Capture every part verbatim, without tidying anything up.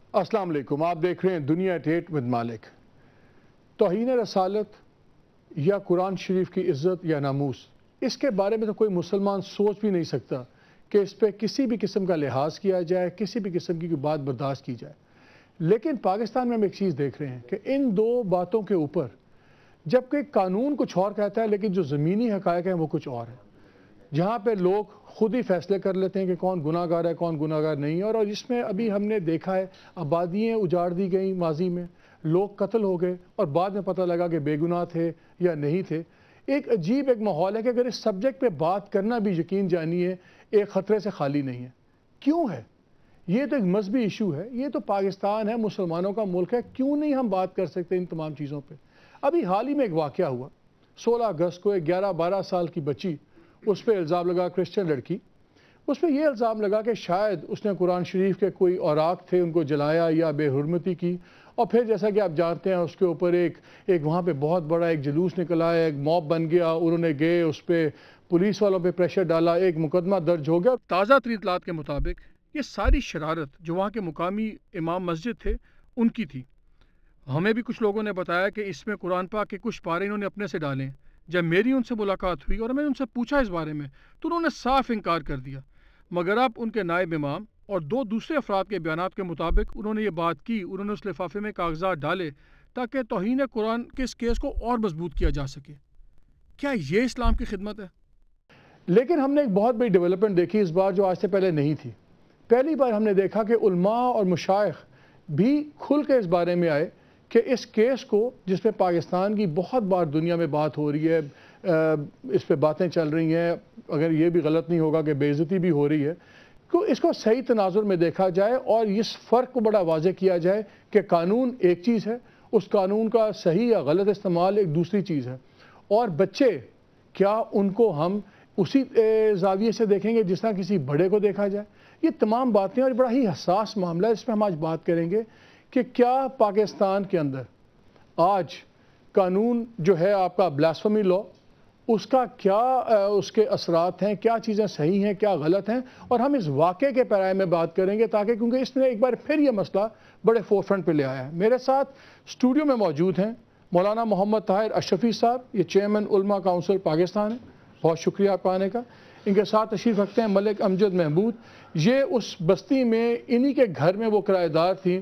अस्सलाम वालेकुम, आप देख रहे हैं दुनिया एट विद मालिक। तौहीन रसालत या कुरान शरीफ की इज़्ज़त या नामूस, इसके बारे में तो कोई मुसलमान सोच भी नहीं सकता कि इस पर किसी भी किस्म का लिहाज किया जाए, किसी भी किस्म की बात बर्दाश्त की जाए। लेकिन पाकिस्तान में हम एक चीज़ देख रहे हैं कि इन दो बातों के ऊपर जबकि कानून कुछ और कहता है लेकिन जो ज़मीनी हक़ाइक़ हैं वो कुछ और है, जहाँ पे लोग खुद ही फैसले कर लेते हैं कि कौन गुनाहगार है कौन गुनाहगार नहीं है। और जिसमें अभी हमने देखा है आबादियाँ उजाड़ दी गई, माजी में लोग कत्ल हो गए और बाद में पता लगा कि बेगुनाह थे या नहीं थे। एक अजीब एक माहौल है कि अगर इस सब्जेक्ट पे बात करना भी यकीन जानिए एक ख़तरे से खाली नहीं है। क्यों है? ये तो एक मजहबी इशू है, ये तो पाकिस्तान है, मुसलमानों का मुल्क है, क्यों नहीं हम बात कर सकते इन तमाम चीज़ों पर। अभी हाल ही में एक वाक़या हुआ, सोलह अगस्त को एक ग्यारह बारह साल की बच्ची, उस पर इल्ज़ाम लगा, क्रिश्चियन लड़की, उस पर यह इल्ज़ाम लगा कि शायद उसने कुरान शरीफ के कोई औराक थे उनको जलाया या बेहुरमती की। और फिर जैसा कि आप जानते हैं उसके ऊपर एक एक वहाँ पे बहुत बड़ा एक जुलूस निकल आया, एक मॉब बन गया, उन्होंने गए उस पर पुलिस वालों पे प्रेशर डाला, एक मुकदमा दर्ज हो गया। ताज़ा तरीन इत्तलात के मुताबिक ये सारी शरारत जो वहाँ के मुकामी इमाम मस्जिद थे उनकी थी। हमें भी कुछ लोगों ने बताया कि इसमें कुरान पाक के कुछ पारे इन्होंने अपने से डाले। जब मेरी उनसे मुलाकात हुई और मैंने उनसे पूछा इस बारे में तो उन्होंने साफ इनकार कर दिया। मगर अब उनके नायब इमाम और दो दूसरे अफराद के बयानात के मुताबिक उन्होंने ये बात की, उन्होंने उस लिफाफे में कागजात डाले ताकि तौहीन कुरान के इस केस को और मजबूत किया जा सके। क्या ये इस्लाम की खिदमत है? लेकिन हमने एक बहुत बड़ी डेवलपमेंट देखी इस बार जो आज से पहले नहीं थी। पहली बार हमने देखा कि उलमा और मुशाइख भी खुल के इस बारे में आए कि इस केस को, जिस पे पाकिस्तान की बहुत बार दुनिया में बात हो रही है, इस पे बातें चल रही हैं, अगर ये भी गलत नहीं होगा कि बेइज्जती भी हो रही है, तो इसको सही तनाजुर में देखा जाए और इस फ़र्क को बड़ा वाज़ेह किया जाए कि कानून एक चीज़ है, उस कानून का सही या गलत इस्तेमाल एक दूसरी चीज़ है। और बच्चे, क्या उनको हम उसी ज़ाविये से देखेंगे जिस तरह किसी बड़े को देखा जाए? ये तमाम बातें, और बड़ा ही हसास मामला है, इसमें हम आज बात करेंगे कि क्या पाकिस्तान के अंदर आज कानून जो है आपका ब्लास्फेमी लॉ, उसका क्या उसके असरात हैं, क्या चीज़ें सही हैं क्या गलत हैं, और हम इस वाक़े के पैराए में बात करेंगे ताकि, क्योंकि इसने एक बार फिर ये मसला बड़े फोरफ्रंट पे ले आया है। मेरे साथ स्टूडियो में मौजूद हैं मौलाना मोहम्मद ताहिर अशरफी साहब, ये चेयरमैन उलमा काउंसिल पाकिस्तान है, बहुत शुक्रिया आप आने का। इनके साथ तशरीफ़ रखते हैं मलिक अमजद महमूद, ये उस बस्ती में इन्हीं के घर में वो किराएदार थी,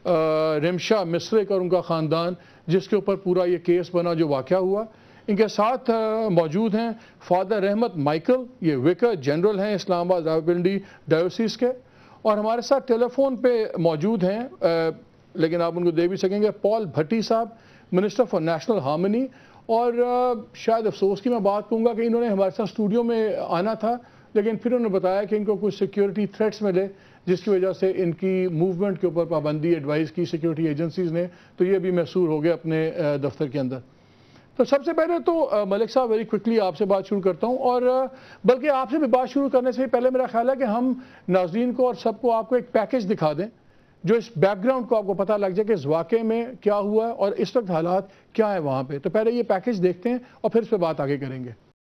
रिमशा मिस्रिक और उनका ख़ानदान, जिसके ऊपर पूरा ये केस बना जो वाक़या हुआ। इनके साथ मौजूद हैं फादर रहमत माइकल, ये विकर जनरल हैं इस्लामाबाद रावलपिंडी डायोसीस के, और हमारे साथ टेलीफोन पे मौजूद हैं, लेकिन आप उनको दे भी सकेंगे, पॉल भट्टी साहब, मिनिस्टर फॉर नेशनल हार्मनी। और शायद अफसोस की मैं बात कहूँगा कि इन्होंने हमारे साथ स्टूडियो में आना था, लेकिन फिर उन्होंने बताया कि इनको कुछ सिक्योरिटी थ्रेट्स मिले जिसकी वजह से इनकी मूवमेंट के ऊपर पाबंदी एडवाइस की सिक्योरिटी एजेंसीज़ ने, तो ये भी महसूर हो गया अपने दफ्तर के अंदर। तो सबसे पहले तो मलिक साहब वेरी क्विकली आपसे बात शुरू करता हूँ, और बल्कि आपसे भी बात शुरू करने से पहले मेरा ख्याल है कि हम नाज़रीन को और सबको आपको एक पैकेज दिखा दें जो इस बैकग्राउंड को आपको पता लग जाए कि इस वाक़े में क्या हुआ और इस वक्त हालात क्या है वहाँ पे। तो पहले ये पैकेज देखते हैं और फिर इस पर बात आगे करेंगे।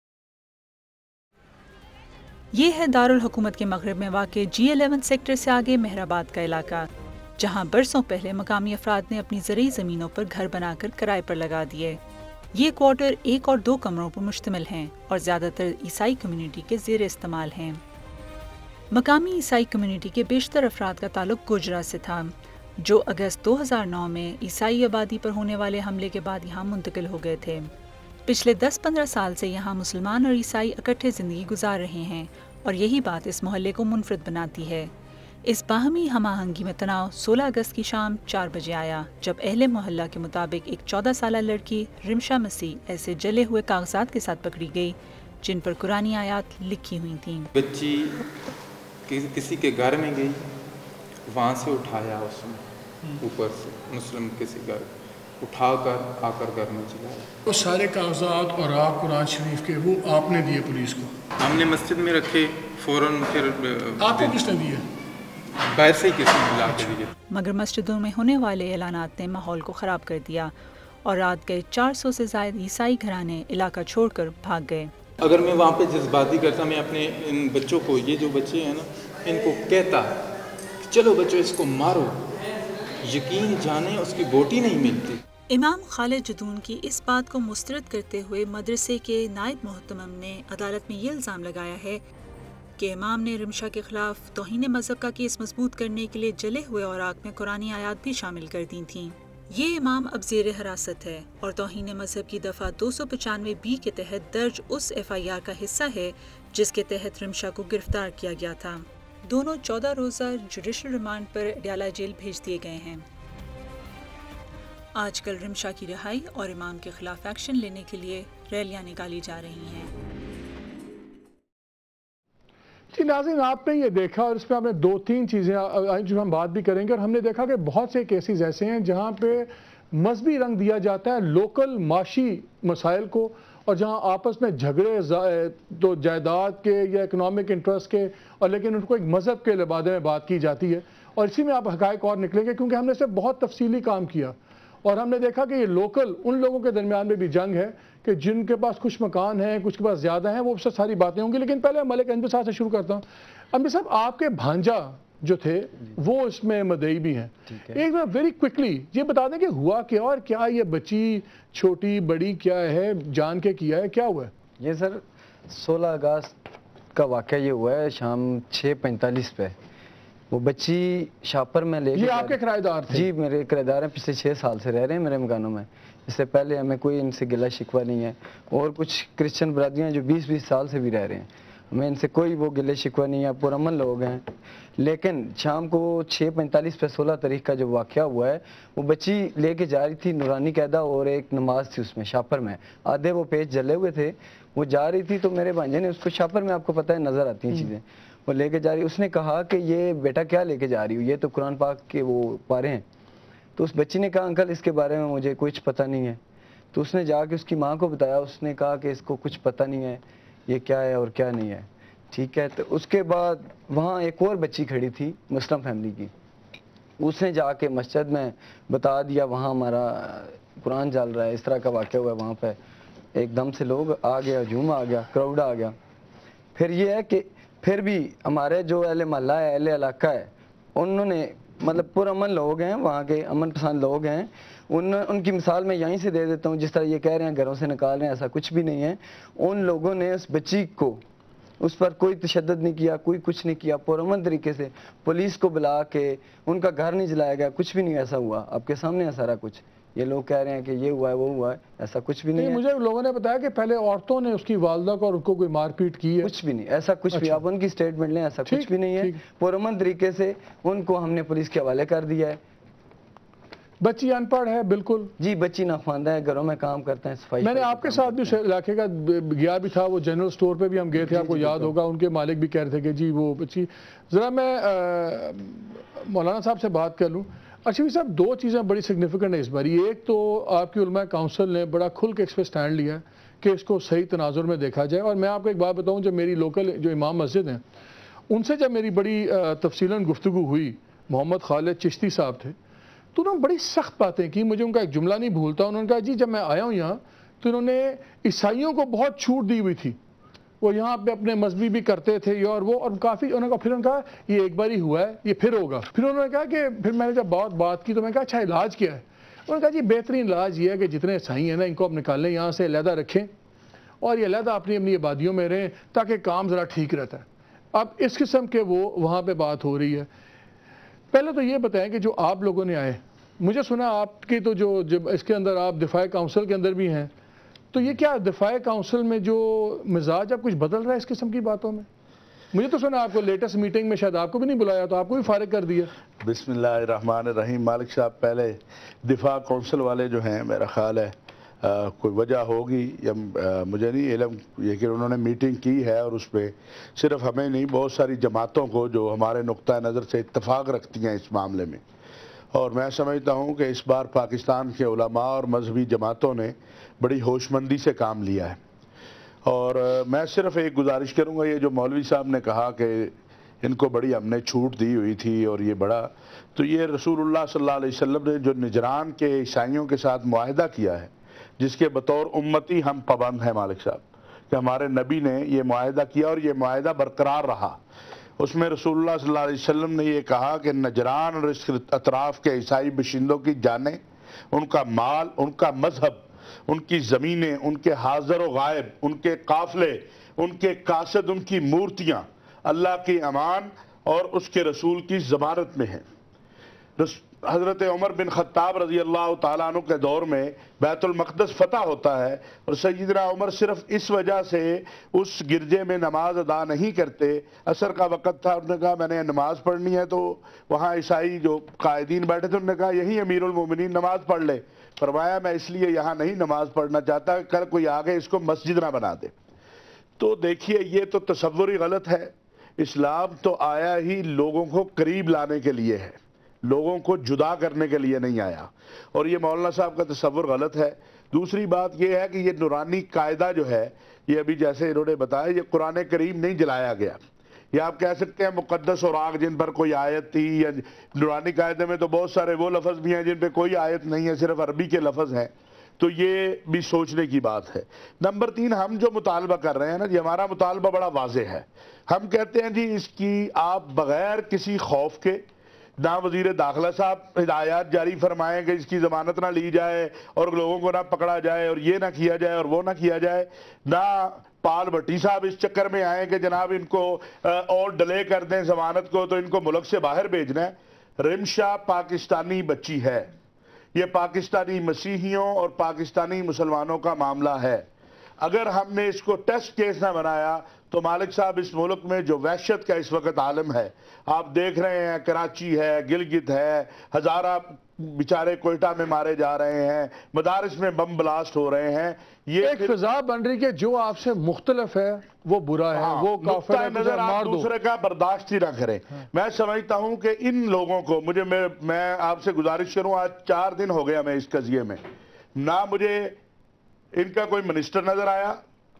ये है दारुल हुकूमत के मगरब में वाक़े जी इलेवन सेक्टर से आगे मेहराबाद का इलाका, जहाँ बरसों पहले मकामी अफराद ने अपनी ज़रूरी ज़मीनों पर घर बनाकर किराए पर लगा दिए। ये क्वार्टर एक और दो कमरों पर मुश्तमिल हैं और ज़्यादातर ईसाई कम्युनिटी के ज़ेर इस्तेमाल हैं। मकामी ईसाई कम्युनिटी के बेशतर अफराद का ताल्लुक गुजरा से था, जो अगस्त दो हज़ार नौ में ईसाई आबादी पर होने वाले हमले के बाद यहाँ मुंतकिल हो गए थे। पिछले दस पंद्रह साल से यहाँ मुसलमान और ईसाई इकट्ठे ज़िंदगी गुजार रहे हैं और यही बात इस मोहल्ले को मुनफरद बनाती है। इस बाहमी हमाहंगी में तनाव सोलह अगस्त की शाम चार बजे आया, जब अहले मोहल्ला के मुताबिक एक चौदह साल लड़की रिमशा मसीह ऐसे जले हुए कागजात के साथ पकड़ी गई जिन पर कुरानी आयात लिखी हुई थीं। बच्ची किसी के घर में गई, वहाँ से उठाया उसने ऊपर से मुस्लिम किसी घर उठाकर आकर घर में चलाया। वो सारे कागजात और आप कुरान शरीफ के वो आपने दिए पुलिस को? हमने मस्जिद में रखे, फौरन फिर आपको किसने दिए? बाहर से ही किसी ने ला के दिए। मगर मस्जिदों में होने वाले ऐलानात ने माहौल को ख़राब कर दिया और रात गए चार सौ से ज़ायद ईसाई घराने इलाका छोड़कर भाग गए। अगर मैं वहाँ पे जज्बाती करता, मैं अपने इन बच्चों को, ये जो बच्चे हैं ना, इनको कहता चलो बच्चों इसको मारो, یقین جانے اس کی بوٹی نہیں ملتی۔ امام خالد جدون کی اس بات کو مسترد کرتے ہوئے مدرسے کے نائب محتمم نے عدالت میں یہ الزام لگایا ہے کہ امام نے رمشا کے خلاف توہین مذہب کا کیس مضبوط کرنے کے لیے جلے ہوئے اوراق میں قرآنی آیات بھی شامل کر دی تھیں۔ یہ امام اب زیر حراست ہے اور توہین مذہب کی دفعہ دو سو پچانوے بی کے تحت درج اس ایف آئی آر کا حصہ ہے جس کے تحت رمشا کو گرفتار کیا گیا تھا۔ دونوں چودہ روزہ جوڈیشل ریمانڈ پر ڈیالہ جیل بھیج دیے گئے ہیں۔ آج کل رمشا کی رہائی اور امام کے خلاف ایکشن لینے کے لیے ریلیاں نکالی جا رہی ہیں۔ جی ناظرین، آپ نے یہ دیکھا اور اس میں آپ نے دو تین چیزیں جو ہم بات بھی کریں گے، اور ہم نے دیکھا کہ بہت سے کیسز ایسے ہیں جہاں پہ مذہبی رنگ دیا جاتا ہے لوکل معاشی مسائل کو، اور جہاں آپس میں جھگڑے تو جائیداد کے یا اکنامک انٹرسٹ کے، اور لیکن ان کو ایک مذہب کے لبادے میں بات کی جاتی ہے، اور اسی میں آپ حقائق اور نکلیں گے کیونکہ ہم نے اس سے بہت تفصیلی کام کیا، اور ہم نے دیکھا کہ یہ لوکل ان لوگوں کے درمیان میں بھی جنگ ہے کہ جن کے پاس کچھ مکان ہیں، کچھ کے پاس زیادہ ہیں، وہ سے ساری باتیں ہوں گی۔ لیکن پہلے ملک انبی صاحب سے شروع کرتا ہوں۔ انبی صاحب، آپ کے بھانجا جو تھے وہ اس میں مدعی بھی ہیں، ایک بار ویری کوئکلی یہ بتا دیں کہ ہوا کیا، اور کیا یہ بچی چھوٹی بڑی کیا ہے، جان کے کیا ہے، کیا ہوا ہے؟ یہ سر سولہ اگست کا واقعہ یہ ہوا ہے شام چھ پینتالیس پہ۔ وہ بچی شاپر میں لے کے، یہ آپ کے کرایہ دار تھے؟ جی میرے کرایہ دار ہیں، پچھلے چھ سال سے رہ رہے ہیں میرے مکانوں میں۔ اس سے پہلے ہمیں کوئی ان سے گلہ شکوہ نہیں ہے، اور کچھ کرسچن برادریاں جو بیس بیس سال سے بھی رہ رہے ہیں، ہمیں ان سے کوئی وہ گلہ شکوہ نہیں ہے، پرامن لوگ ہیں۔ لیکن شام کو چھ پینتالیس پہ سولہ تاریخ کا جو واقعہ ہوا ہے، وہ بچی لے کے جا رہی تھی نورانی قاعدہ، اور ایک نماز تھی اس میں شاپر میں، آدھے وہ پیج جلے ہوئے تھے، وہ جا رہی تھی تو میرے بھانجے نے اس کو، شاپر میں آپ کو پتہ ہے نظر آتی ہیں چیزیں، وہ لے کے جا رہی، اس نے کہا کہ یہ بیٹا کیا لے کے جا رہی ہو، یہ تو قرآن پاک کے وہ پارے ہیں۔ تو اس بچی نے کہا انکل اس کے بارے میں مجھے کچھ پتہ نہیں ہے۔ تو اس نے جا کے اس کی ماں کو بتایا، اس نے کہا کہ اس کو کچھ پتہ نہیں ہے یہ کیا ہے اور کیا نہیں ہے، ٹھیک ہے۔ تو اس کے بعد وہاں ایک اور بچی کھڑی تھی مسلم فیملی کی، اس نے جا کے مسجد میں بتا دیا وہاں ہمارا قرآن جل رہا ہے، اس طرح کا واقعہ ہوا ہے وہاں پہ۔ ایک دم سے لوگ آ گیا، ہجوم آ گیا، کراؤڈ آ گیا۔ پھر یہ ہے کہ پھر بھی ہمارے جو اہل محلہ ہے، اہل علاقہ ہے، انہوں نے مطلب پرامن لوگ ہیں، وہاں کے امن پسند لوگ ہیں، ان ان کی مثال میں یہیں سے دے دیتا ہوں، جس طرح یہ کہہ رہے ہیں گھروں سے نکال رہے ہیں، ایسا کچھ بھی نہیں ہے۔ ان لوگوں نے اس بچی کو، اس پر کوئی تشدد نہیں کیا، کوئی کچھ نہیں کیا، پرامن طریقے سے پولیس کو بلا کے ان کا گھر نہیں جلایا گیا، کچھ بھی نہیں ایسا ہوا، آپ کے سامنے ہے سارا کچھ۔ یہ لوگ کہہ رہے ہیں کہ یہ ہوا ہے وہ ہوا ہے، ایسا کچھ بھی نہیں ہے۔ مجھے لوگوں نے بتایا کہ پہلے عورتوں نے اس کی والدہ کو اور ان کو کوئی مار پیٹ کی ہے، کچھ بھی نہیں ایسا، کچھ بھی آپ ان کی سٹیٹمنٹ لیں، ایسا کچھ بھی نہیں ہے۔ پرامن طریقے سے ان کو ہم نے پولیس کے حوالے کر دیا ہے۔ بچی ان پڑھ ہے بالکل؟ جی بچی ناخواندہ ہے، گھروں میں کام کرتے ہیں، صفائی۔ میں نے آپ کے ساتھ بھی علاقے کا گیا بھی تھا، وہ جنرل سٹور پہ بھی ہم گئے تھے، آپ کو یاد ہوگا، ان کے مالک بھی کہہ رہے تھے کہ جی وہ بچی، ذرا میں مولانا صاحب سے بات کر لوں۔ ارشفی صاحب، دو چیزیں بڑی سگنیفیکنٹ ہیں اس بار۔ ایک تو آپ کی علماء کونسل نے بڑا کھل کے اس پہ سٹینڈ لیا ہے کہ اس کو صحیح تناظر میں دیکھا جائے، اور میں آپ کو ایک بات بتاؤں، جب میری لوکل جو امام مسجد ہیں ان سے جب میری بڑی تفصیلاً گفتگو ہوئی، محمد خالد چشتی صاحب تھے، تو انہوں نے بڑی سخت باتیں کی، مجھے ان کا ایک جملہ نہیں بھولتا، انہوں نے کہا جی جب میں آیا ہوں یہاں تو انہوں نے عیسائیوں کو بہت چھوٹ دی ہوئی تھی، وہ یہاں پہ اپنے مذہبی بھی کرتے تھے یہ اور وہ، اور کافی انہوں نے کہا، پھر انہوں نے کہا یہ ایک بار ہی ہوا ہے، یہ پھر ہوگا۔ پھر انہوں نے کہا کہ پھر میں نے جب بہت بات کی تو میں نے کہا اچھا علاج کیا ہے؟ انہوں نے کہا جی بہترین علاج یہ ہے کہ جتنے عیسائی ہیں نا ان کو آپ نکالیں یہاں سے، علیحدہ رکھیں، اور یہ علیحدہ اپنی اپنی آبادیوں میں رہیں تاکہ کام ذرا ٹھیک رہتا ہے۔ اب اس قسم کے وہ وہاں پہ بات ہو رہی ہے۔ پہلے تو یہ بتائیں کہ جو آپ لوگوں نے آئے، مجھے سنا آپ کی تو جو جب اس کے اندر آپ دفاع کونسل کے اندر بھی ہیں، تو یہ کیا دفاع کونسل میں جو مزاج اب کچھ بدل رہا ہے اس قسم کی باتوں میں؟ مجھے تو سنا آپ کو لیٹسٹ میٹنگ میں شاید آپ کو بھی نہیں بلایا، تو آپ کو بھی فارغ کر دیا۔ بسم اللہ الرحمن الرحیم۔ مالک صاحب، پہلے دفاع کونسل والے جو ہیں، میرا خیال ہے کوئی وجہ ہوگی یا مجھے نہیں علم، لیکن انہوں نے میٹنگ کی ہے، اور اس پہ صرف ہمیں نہیں بہت ساری جماعتوں کو جو ہمارے نقطہ نظر سے اتفاق رکھتی ہیں اس معاملے میں، اور میں سمجھتا ہوں کہ اس بار پاکستان کے علماء اور مذہبی جماعتوں نے بڑی ہوش مندی سے کام لیا ہے۔ اور میں صرف ایک گزارش کروں گا، یہ جو مولوی صاحب نے کہا کہ ان کو بڑی ہم نے چھوٹ دی ہوئی تھی اور یہ بڑا، تو یہ رسول اللہ صلی اللہ علیہ وسلم نے جو نجران کے عیسائیوں کے ساتھ معاہدہ کیا ہے، جس کے بطور امتی ہم پابند ہیں مالک صاحب، کہ ہمارے نبی نے یہ معاہدہ کیا اور یہ معاہدہ برقرار رہا، اس میں رسول اللہ صلی اللہ علیہ وسلم نے یہ کہا کہ نجران اور اس اطراف کے عیسائی باشندوں کی جانیں، ان کا مال، ان کا مذہب، ان کی زمینیں، ان کے حاضر و غائب، ان کے قافلے، ان کے قاصد، ان کی مورتیاں اللہ کی امان اور اس کے رسول کی ضمانت میں ہیں۔ حضرت عمر بن خطاب رضی اللہ تعالیٰ عنہ کے دور میں بیت المقدس فتح ہوتا ہے اور سیدنا عمر صرف اس وجہ سے اس گرجے میں نماز ادا نہیں کرتے، عصر کا وقت تھا، انہوں نے کہا میں نے نماز پڑھنی ہے، تو وہاں عیسائی جو قائدین بیٹھے تھے انہوں نے کہا یہی امیر المومنین نماز پڑھ لے، فرمایا میں اس لیے یہاں نہیں نماز پڑھنا چاہتا کہ کل کوئی آگے اس کو مسجد نہ بنا دے۔ تو دیکھیے یہ تو تصور ہی غلط ہے۔ اسلام تو آیا ہی لوگوں کو قریب لانے کے لیے ہے، لوگوں کو جدا کرنے کے لیے نہیں آیا، اور یہ مولانا صاحب کا تصور غلط ہے۔ دوسری بات یہ ہے کہ یہ نورانی قاعدہ جو ہے، یہ ابھی جیسے انہوں نے بتایا، یہ قرآن کریم نہیں جلایا گیا، یا آپ کہہ سکتے ہیں مقدس اور آگ جن پر کوئی آیت تھی، یا نورانی قاعدے میں تو بہت سارے وہ لفظ بھی ہیں جن پہ کوئی آیت نہیں ہے، صرف عربی کے لفظ ہیں، تو یہ بھی سوچنے کی بات ہے۔ نمبر تین، ہم جو مطالبہ کر رہے ہیں نا جی، ہمارا مطالبہ بڑا واضح ہے۔ ہم کہتے ہیں جی اس کی آپ بغیر کسی خوف کے، نہ وزیر داخلہ صاحب ہدایات جاری فرمائیں کہ اس کی ضمانت نہ لی جائے اور لوگوں کو نہ پکڑا جائے اور یہ نہ کیا جائے اور وہ نہ کیا جائے، نہ پال بھٹی صاحب اس چکر میں آئیں کہ جناب ان کو اور ڈیلے کر دیں ضمانت کو تو ان کو ملک سے باہر بھیجنا ہے۔ رمشا پاکستانی بچی ہے، یہ پاکستانی مسیحیوں اور پاکستانی مسلمانوں کا معاملہ ہے۔ اگر ہم نے اس کو ٹیسٹ کیس نہ بنایا تو مالک صاحب اس ملک میں جو وحشت کا اس وقت عالم ہے، آپ دیکھ رہے ہیں، کراچی ہے، گلگت ہے، ہزارہ بیچارے کوئٹہ میں مارے جا رہے ہیں، مدارس میں بم بلاسٹ ہو رہے ہیں، یہ ایک فضا بن رہی کہ جو آپ سے مختلف ہے وہ برا ہے، وہ کافر ہے، نظر آپ دوسرے کا برداشت ہی نہ کریں۔ میں سمجھتا ہوں کہ ان لوگوں کو، مجھے میں آپ سے گزارش کروں، آج چار دن ہو گیا میں اس قضیے میں، نہ مجھے ان کا کوئی منسٹر نظر آیا،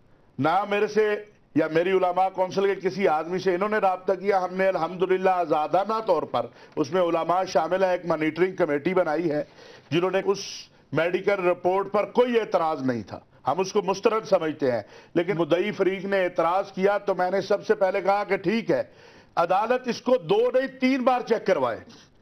نہ میرے سے یا میری علماء کونسل کے کسی آدمی سے انہوں نے رابطہ کیا۔ ہم نے الحمدللہ آزادانہ طور پر، اس میں علماء شامل ہے، ایک مانیٹرنگ کمیٹی بنائی ہے جنہوں نے اس میڈیکل رپورٹ پر کوئی اعتراض نہیں تھا، ہم اس کو مسترد سمجھتے ہیں، لیکن مدعی فریق نے اعتراض کیا تو میں نے سب سے پہلے کہا کہ ٹھیک ہے، عدالت اس کو دو نہیں تین بار چیک کروائے،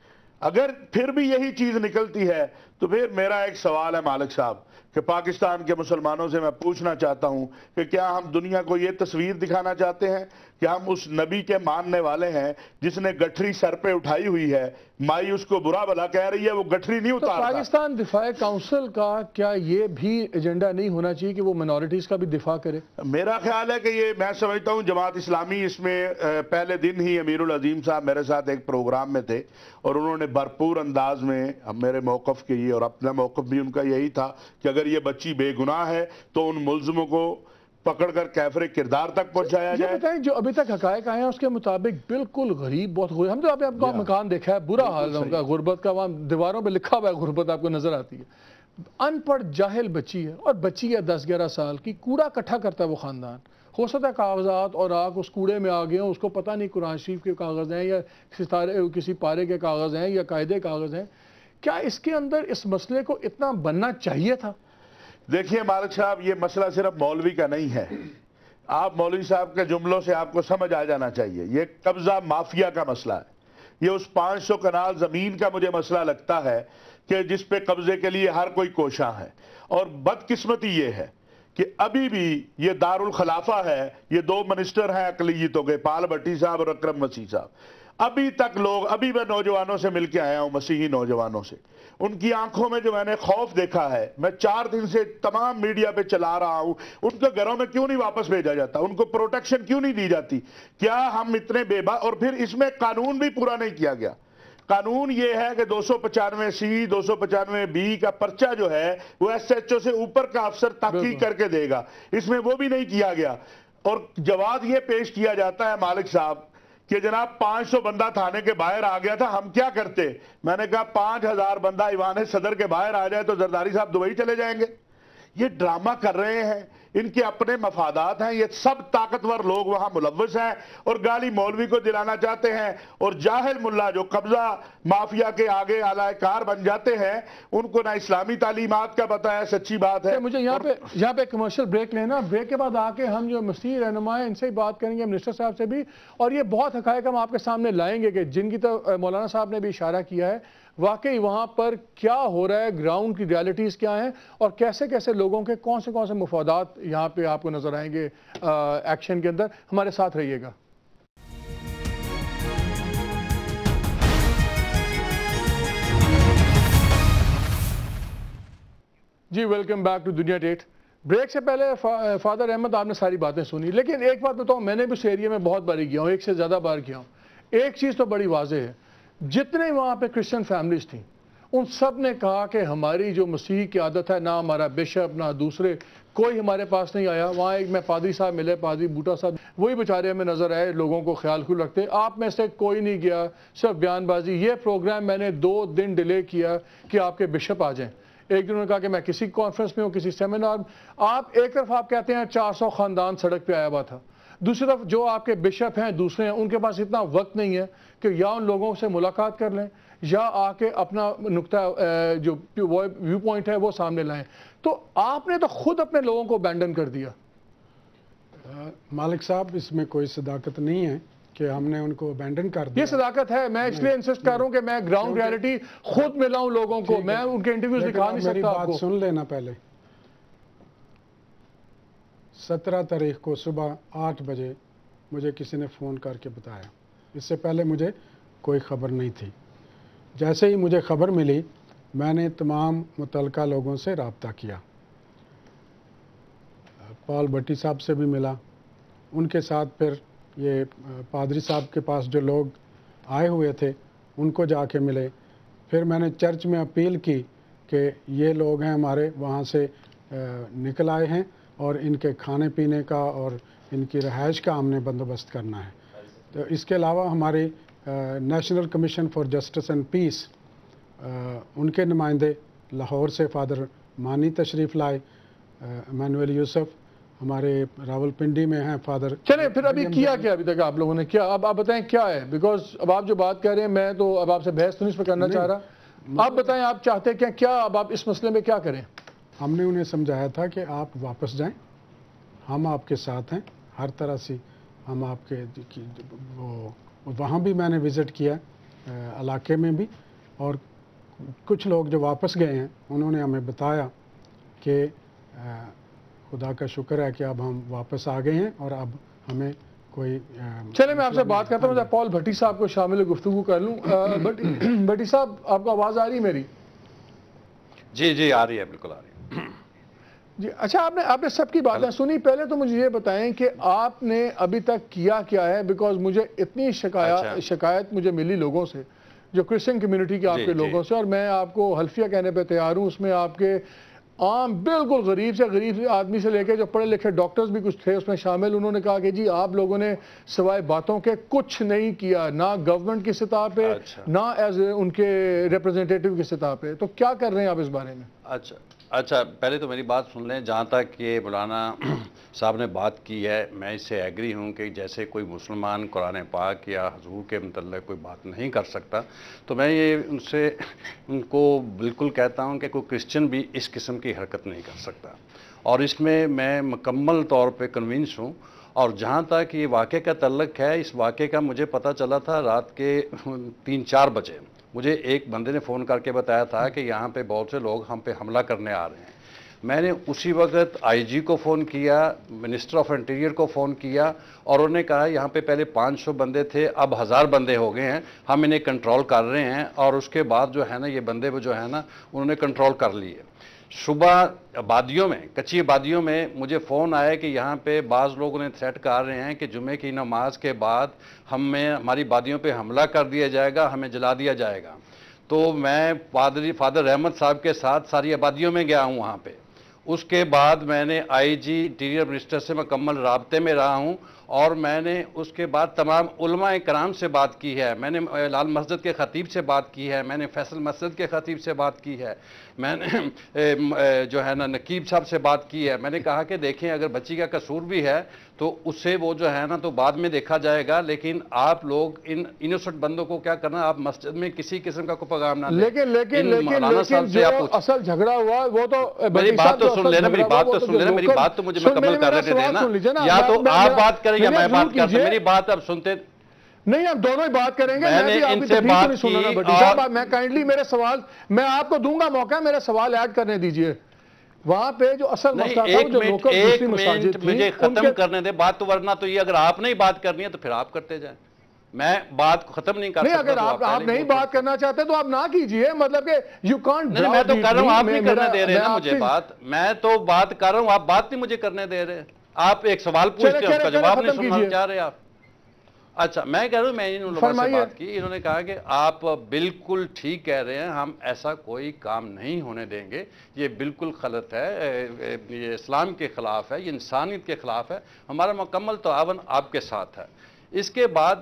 اگر پھر بھی یہی چیز نکلتی ہے تو پھر میرا ایک سوال ہے مالک صاحب کہ پاکستان کے مسلمانوں سے میں پوچھنا چاہتا ہوں کہ کیا ہم دنیا کو یہ تصویر دکھانا چاہتے ہیں کہ ہم اس نبی کے ماننے والے ہیں جس نے گٹھری سر پہ اٹھائی ہوئی ہے، مائی اس کو برا بھلا کہہ رہی ہے، وہ گٹھری نہیں تو اتارتا۔ پاکستان دفاع کونسل کا کیا یہ بھی ایجنڈا نہیں ہونا چاہیے کہ وہ منورٹیز کا بھی دفاع کرے؟ میرا خیال ہے کہ یہ، میں سمجھتا ہوں جماعت اسلامی اس میں پہلے دن ہی امیر العظیم صاحب میرے ساتھ ایک پروگرام میں تھے اور انہوں نے بھرپور انداز میں میرے موقف کے یہ، اور اپنا موقف بھی ان کا یہی تھا کہ اگر یہ بچی بے گناہ ہے تو ان ملزموں کو پکڑ کر کیفر کردار تک پہنچایا جائے۔ یہ بتائیں جو ابھی تک حقائق آئے ہیں اس کے مطابق بالکل غریب، بہت غریب، ہم تو آپ کا مکان دیکھا ہے، برا حال ہے ان کا، غربت کا، وہاں دیواروں پہ لکھا ہوا ہے غربت، آپ کو نظر آتی ہے، ان پڑھ جاہل بچی ہے، اور بچی ہے دس گیارہ سال کی، کوڑا کٹھا کرتا ہے وہ خاندان، ہو سکتا ہے کاغذات اور آگ اس کوڑے میں آ گئے ہوں، اس کو پتہ نہیں قرآن شریف کے کاغذ ہیں یا ستارے کسی پارے کے کاغذ ہیں یا قاعدے کاغذ ہیں، کیا اس کے اندر اس مسئلے کو اتنا بننا چاہیے تھا؟ دیکھیے مالک صاحب، یہ مسئلہ صرف مولوی کا نہیں ہے، آپ مولوی صاحب کے جملوں سے آپ کو سمجھ آ جانا چاہیے، یہ قبضہ مافیا کا مسئلہ ہے، یہ اس پانچ سو کنال زمین کا مجھے مسئلہ لگتا ہے کہ جس پہ قبضے کے لیے ہر کوئی کوشاں ہے، اور بدقسمتی یہ ہے کہ ابھی بھی یہ دارالخلافہ ہے، یہ دو منسٹر ہیں اقلیتوں کے، پال بھٹی صاحب اور اکرم مسیح صاحب، ابھی تک لوگ، ابھی میں نوجوانوں سے مل کے آیا ہوں، مسیحی نوجوانوں سے، ان کی آنکھوں میں جو میں نے خوف دیکھا ہے، میں چار دن سے تمام میڈیا پہ چلا رہا ہوں، ان کے گھروں میں کیوں نہیں واپس بھیجا جاتا، ان کو پروٹیکشن کیوں نہیں دی جاتی، کیا ہم اتنے بے با، اور پھر اس میں قانون بھی پورا نہیں کیا گیا۔ قانون یہ ہے کہ دو سو پچانوے سی، دو سو پچانوے بی کا پرچہ جو ہے وہ ایس ایچ او سے اوپر کا افسر تحقیق کر کے دے گا، اس میں وہ بھی نہیں کیا گیا، اور جواز یہ پیش کیا جاتا ہے مالک صاحب کہ جناب پانچ سو بندہ تھانے کے باہر آ گیا تھا، ہم کیا کرتے؟ میں نے کہا پانچ ہزار بندہ ایوان صدر کے باہر آ جائے تو زرداری صاحب دبئی چلے جائیں گے؟ یہ ڈرامہ کر رہے ہیں, ان کے اپنے مفادات ہیں, یہ سب طاقتور لوگ وہاں ملوث ہیں اور گالی مولوی کو دلانا چاہتے ہیں, اور جاہل ملا جو قبضہ مافیا کے آگے اعلی کار بن جاتے ہیں, ان کو نہ اسلامی تعلیمات کا پتہ ہے. سچی بات ہے. مجھے یہاں پہ یہاں پہ کمرشل بریک لینا, بریک کے بعد آ کے ہم جو مسیحی رہنما ہیں ان سے ہی بات کریں گے, منسٹر صاحب سے بھی, اور یہ بہت حقائق ہم آپ کے سامنے لائیں گے کہ جن کی تو مولانا صاحب نے بھی اشارہ کیا ہے, واقعی وہاں پر کیا ہو رہا ہے, گراؤنڈ کی ریالٹیز کیا ہیں, اور کیسے کیسے لوگوں کے کون سے کون سے مفادات یہاں پہ آپ کو نظر آئیں گے ایکشن کے اندر. ہمارے ساتھ رہیے گا. جی ویلکم بیک ٹو دنیا ڈیٹ. بریک سے پہلے فادر احمد آپ نے ساری باتیں سنی, لیکن ایک بات بتاؤں, میں نے بھی اس ایریا میں بہت باری گیا ہوں, ایک سے زیادہ بار گیا ہوں. ایک چیز تو بڑی واضح ہے, جتنے وہاں پہ کرسچن فیملیز تھیں ان سب نے کہا کہ ہماری جو مسیح کی عادت ہے, نہ ہمارا بشپ نہ دوسرے کوئی ہمارے پاس نہیں آیا. وہاں ایک میں پادری صاحب ملے, پادری بوٹا صاحب, وہی بیچارے ہمیں نظر آئے, لوگوں کو خیال خول رکھتے. آپ میں سے کوئی نہیں گیا, صرف بیان بازی. یہ پروگرام میں نے دو دن ڈیلے کیا کہ آپ کے بشپ آ جائیں. ایک دن انہوں نے کہا کہ میں کسی کانفرنس میں ہوں, کسی سیمینار. آپ ایک طرف آپ کہتے ہیں چار سو خاندان سڑک پہ آیا ہوا تھا, دوسری طرف جو آپ کے بشپ ہیں دوسرے ہیں, ان کے پاس اتنا وقت نہیں ہے کہ یا ان لوگوں سے ملاقات کر لیں یا آ کے اپنا نقطہ جو ویو پوائنٹ ہے وہ سامنے لائیں. تو آپ نے تو خود اپنے لوگوں کو ابینڈن کر دیا. مالک صاحب, اس میں کوئی صداقت نہیں ہے کہ ہم نے ان کو ابینڈن کر دیا. یہ صداقت ہے. میں اس لیے انسسٹ کر رہا ہوں کہ میں گراؤنڈ ریالٹی خود ملاؤں لوگوں کو. میں ان کے انٹرویوز دکھا نہیں سکتا. آپ کو سن لینا پہلے. سترہ تاریخ کو صبح آٹھ بجے مجھے کسی نے فون کر کے بتایا. اس سے پہلے مجھے کوئی خبر نہیں تھی. جیسے ہی مجھے خبر ملی میں نے تمام متعلقہ لوگوں سے رابطہ کیا. پال بھٹی صاحب سے بھی ملا, ان کے ساتھ پھر یہ پادری صاحب کے پاس جو لوگ آئے ہوئے تھے ان کو جا کے ملے. پھر میں نے چرچ میں اپیل کی کہ یہ لوگ ہیں ہمارے, وہاں سے نکل آئے ہیں اور ان کے کھانے پینے کا اور ان کی رہائش کا ہم نے بندوبست کرنا ہے. تو اس کے علاوہ ہماری national commission for justice and peace, ان کے نمائندے لاہور سے فادر مانی تشریف لائے, ایمینویل یوسف ہمارے راول پنڈی میں ہیں فادر. چلیں پھر ابھی کیا کیا ابھی تک آپ لوگوں نے کیا, اب آپ بتائیں کیا ہے, بیکاز اب آپ جو بات کر رہے ہیں میں تو اب آپ سے بحث تو نہیں اس پہ کرنا چاہ رہا. آپ بتائیں آپ چاہتے کیا, کیا اب آپ اس مسئلے میں کیا کریں؟ ہم نے انہیں سمجھایا تھا کہ آپ واپس جائیں, ہم آپ کے ساتھ ہیں ہر طرح سے. ہم آپ کے وہ وہاں بھی میں نے وزٹ کیا علاقے میں بھی, اور کچھ لوگ جو واپس گئے ہیں انہوں نے ہمیں بتایا کہ خدا کا شکر ہے کہ اب ہم واپس آ گئے ہیں اور اب ہمیں کوئی. چلے میں آپ سے بات کرتا ہوں, پال بھٹی صاحب کو شامل گفتگو کر لوں. بھٹی صاحب آپ کو آواز آ رہی میری؟ جی جی آ رہی ہے, بالکل آ رہی ہے. جی اچھا, آپ نے آپ نے سب کی باتیں سنی. پہلے تو مجھے یہ بتائیں کہ آپ نے ابھی تک کیا کیا ہے, بیکاز مجھے اتنی شکایت شکایت مجھے ملی لوگوں سے جو کرسچن کمیونٹی کے آپ کے لوگوں سے, اور میں آپ کو حلفیہ کہنے پہ تیار ہوں. اس میں آپ کے عام بالکل غریب سے غریب آدمی سے لے کے جو پڑھے لکھے ڈاکٹرز بھی کچھ تھے اس میں شامل. انہوں نے کہا کہ جی آپ لوگوں نے سوائے باتوں کے کچھ نہیں کیا, نہ گورنمنٹ کی سطح پہ نہ ایز ان کے ریپرزنٹیٹیو کی سطح پہ. تو کیا کر رہے ہیں آپ اس بارے میں؟ اچھا اچھا پہلے تو میری بات سن لیں. جہاں تک یہ مولانا صاحب نے بات کی ہے میں اس سے ایگری ہوں کہ جیسے کوئی مسلمان قرآن پاک یا حضور کے متعلق کوئی بات نہیں کر سکتا, تو میں یہ ان سے ان کو بالکل کہتا ہوں کہ کوئی کرسچن بھی اس قسم کی حرکت نہیں کر سکتا, اور اس میں میں مکمل طور پہ کنونس ہوں. اور جہاں تک یہ واقعے کا تعلق ہے, اس واقعے کا مجھے پتہ چلا تھا رات کے تین چار بجے. مجھے ایک بندے نے فون کر کے بتایا تھا کہ یہاں پہ بہت سے لوگ ہم پہ حملہ کرنے آ رہے ہیں. میں نے اسی وقت آئی جی کو فون کیا, منسٹر آف انٹیریئر کو فون کیا, اور انہوں نے کہا یہاں پہ پہلے پانچ سو بندے تھے اب ہزار بندے ہو گئے ہیں, ہم انہیں کنٹرول کر رہے ہیں. اور اس کے بعد جو ہے نا یہ بندے جو ہے نا انہوں نے کنٹرول کر لیے. صبح آبادیوں میں کچی آبادیوں میں مجھے فون آیا کہ یہاں پہ بعض لوگوں نے تھریٹ کر رہے ہیں کہ جمعے کی نماز کے بعد ہمیں ہماری آبادیوں پہ حملہ کر دیا جائے گا, ہمیں جلا دیا جائے گا. تو میں پادری فادر رحمت صاحب کے ساتھ ساری آبادیوں میں گیا ہوں وہاں پہ. اس کے بعد میں نے آئی جی انٹیریئر منسٹر سے مکمل رابطے میں رہا ہوں, اور میں نے اس کے بعد تمام علماء کرام سے بات کی ہے، میں نے لال مسجد کے خطیب سے بات کی ہے، میں نے فیصل مسجد کے خطیب سے بات کی ہے، میں نے جو ہے نا نقیب صاحب سے بات کی ہے. میں نے کہا کہ دیکھیں اگر بچی کا قصور بھی ہے تو اسے وہ جو ہے نا تو بعد میں دیکھا جائے گا، لیکن آپ لوگ ان انوسنٹ بندوں کو کیا کرنا، آپ مسجد میں کسی قسم کا کوئی پیغام نہ دیں. لیکن لیکن لیکن جو اصل جھگڑا ہوا وہ تو میری بات تو سن لینا، میری بات تو سن لینا، میری بات تو مجھے مکمل کرنے دینا. یا تو آپ بات کریں یا میں بات کرتا ہوں، میری بات اب سنتے نہیں، ہم دونوں ہی بات کریں گے. میں نے ان سے بات کی اور میں کائنڈلی میرے سوال میں آپ کو دوں گا موقع، میرے سوال ایڈ کرنے دیجئے. وہاں پہ جو اصل مسئلہ تھا جو لوکل دوسری مساجد تھی مجھے ختم کرنے دے بات، تو ورنہ تو یہ اگر آپ نہیں بات کرنی ہے تو پھر آپ کرتے جائیں، میں بات ختم نہیں کر سکتا. نہیں، اگر آپ آپ نہیں بات کرنا چاہتے تو آپ نہ کیجئے، مطلب کہ یو کانٹ. نہیں، میں تو کر رہا ہوں، آپ نہیں کرنے دے رہے نا مجھے بات، میں تو بات کر رہا ہوں، آپ بات نہیں مجھے کرنے دے رہے. آپ ایک سوال پوچھتے ہیں اس کا جواب نہیں سننا چاہ رہے آپ. اچھا، میں کہہ رہا ہوں، میں ان علماء سے بات کی، انہوں نے کہا کہ آپ بالکل ٹھیک کہہ رہے ہیں، ہم ایسا کوئی کام نہیں ہونے دیں گے، یہ بالکل غلط ہے، یہ اسلام کے خلاف ہے، یہ انسانیت کے خلاف ہے، ہمارا مکمل تعاون آپ کے ساتھ ہے. اس کے بعد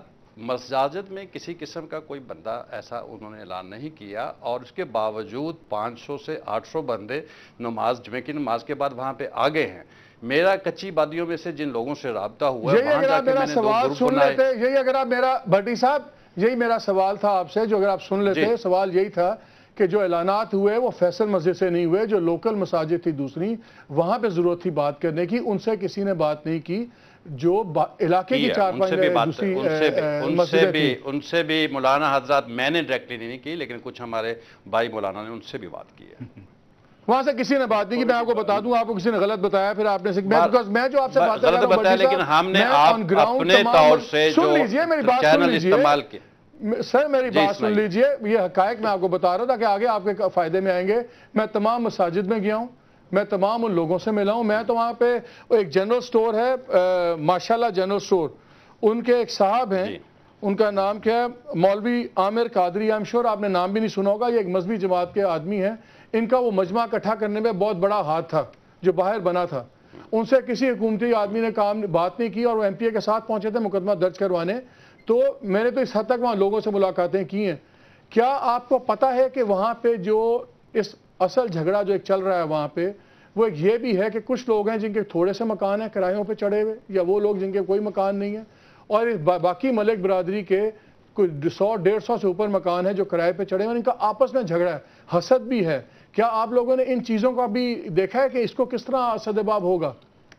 مساجد میں کسی قسم کا کوئی بندہ ایسا انہوں نے اعلان نہیں کیا، اور اس کے باوجود پانچ سو سے آٹھ سو بندے نماز جمعہ کی نماز کے بعد وہاں پہ آگے ہیں. میرا کچی بادیوں میں سے جن لوگوں سے رابطہ ہوا ہے وہاں جا کے میں نے دو گروپ بنائے. یہی اگر آپ میرا بھٹی صاحب یہی میرا سوال تھا آپ سے، جو اگر آپ سن لیتے سوال یہی تھا کہ جو اعلانات ہوئے وہ فیصل مسجد سے نہیں ہوئے، جو لوکل مساجد تھی دوسری وہاں پہ ضرورت تھی بات کرنے کی، ان سے کسی نے بات نہیں کی. جو علاقے کی چار پانچ دوسری مسجدیں تھیں ان سے بھی مولانا حضرات میں نے ڈائریکٹلی نہیں کی، لیکن کچھ ہمارے بھائی مولانا نے ان سے بھی بات کی ہے. وہاں سے کسی نے بات نہیں کی. میں آپ کو بتا دوں، آپ کو کسی نے غلط بتایا، پھر آپ نے میں جو آپ سے بات غلط بتایا، لیکن ہم نے اپنے طور سے جو چینل استعمال کیا. سر میری بات سن لیجئے، یہ حقائق میں آپ کو بتا رہا تھا کہ آگے آپ کے فائدے میں آئیں گے. میں تمام مساجد میں گیا ہوں، میں تمام ان لوگوں سے ملا ہوں. میں تو وہاں پہ ایک جنرل سٹور ہے، ماشاءاللہ جنرل سٹور، ان کے ایک صاحب ہیں، ان کا نام کیا ہے، مولوی عامر قادری. ایم شور آپ نے نام بھی نہیں سنا ہوگا، یہ ایک مذہبی جماعت کے آدمی ہیں. ان کا وہ مجمع اکٹھا کرنے میں بہت بڑا ہاتھ تھا جو باہر بنا تھا. ان سے کسی حکومتی آدمی نے کام بات نہیں کی، اور وہ ایم پی اے کے ساتھ پہنچے تھے مقدمہ درج کروانے. تو میں نے تو اس حد تک وہاں لوگوں سے ملاقاتیں کی ہیں. کیا آپ کو پتہ ہے کہ وہاں پہ جو اس اصل جھگڑا جو ایک چل رہا ہے وہاں پہ، وہ ایک یہ بھی ہے کہ کچھ لوگ ہیں جن کے تھوڑے سے مکان ہیں کرایوں پہ چڑھے ہوئے، یا وہ لوگ جن کے کوئی مکان نہیں ہے، اور باقی ملک برادری کے کوئی سو ڈیڑھ سو سے اوپر مکان ہے جو کرائے پہ چڑھے ہوئے، ان کا آپس میں جھگڑا ہے، حسد بھی ہے. کیا آپ لوگوں نے ان چیزوں کا بھی دیکھا ہے کہ اس کو کس طرح سدباب ہوگا؟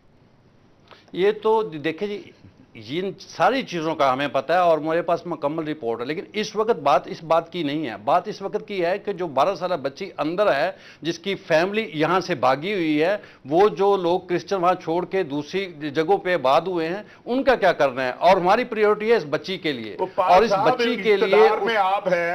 یہ تو دیکھیں جی، ان ساری چیزوں کا ہمیں پتہ ہے اور میرے پاس مکمل رپورٹ ہے، لیکن اس وقت بات اس بات کی نہیں ہے. بات اس وقت کی ہے کہ جو بارہ سالہ بچی اندر ہے، جس کی فیملی یہاں سے بھاگی ہوئی ہے، وہ جو لوگ کرسچن وہاں چھوڑ کے دوسری جگہوں پہ آباد ہوئے ہیں، ان کا کیا کرنا ہے. اور ہماری پریورٹی ہے اس بچی کے لیے، اور اس بچی کے لیے آپ ہیں